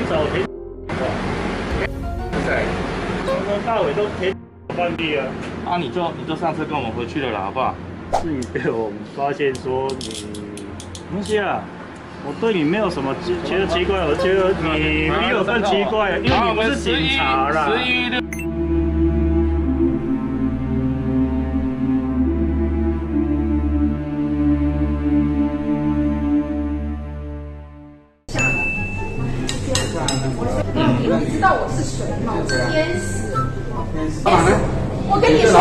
少天对， 从头到尾都天换地啊。 啊，你就上车跟我们回去了啦，好不好？ 是你被我们发现说你没关系啊，我对你没有什么觉得奇怪，我觉得你比我更奇怪，因为你不是警察啦。 你知道我是谁吗？我是天使。 干嘛呢？ 我跟你说。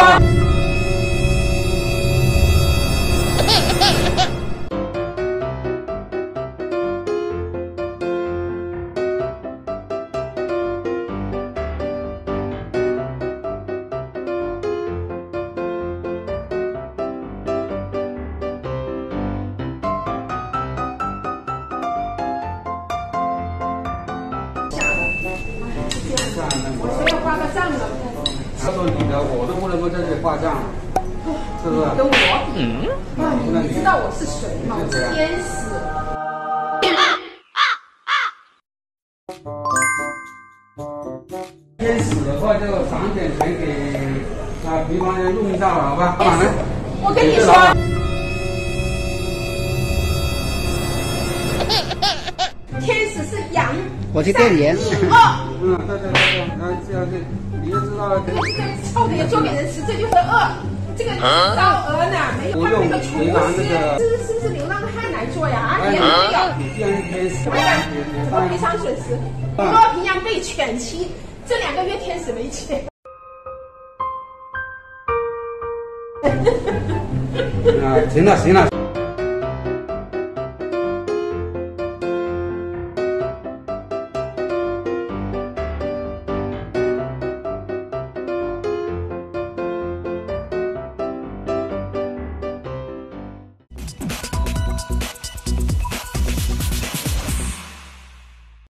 我说要挂个账了。 他说你的，我都不能够在这里挂账，是不是？ 跟我比，你知道我是谁吗？我是天使。 天使的话就赏点钱给平房人用一下吧，好吧？干嘛呢？ 我跟你说。天使是羊， 我去店员。 对， 那这样子你就知道了。 这个臭的也做给人吃，这就是恶。这个烧鹅呢，没有他们那个厨师，是不是流浪汉来做呀？啊，也没有。 你这样一天怎么办？怎么赔偿损失？多平阳被犬欺，这2个月天使没钱。 行了。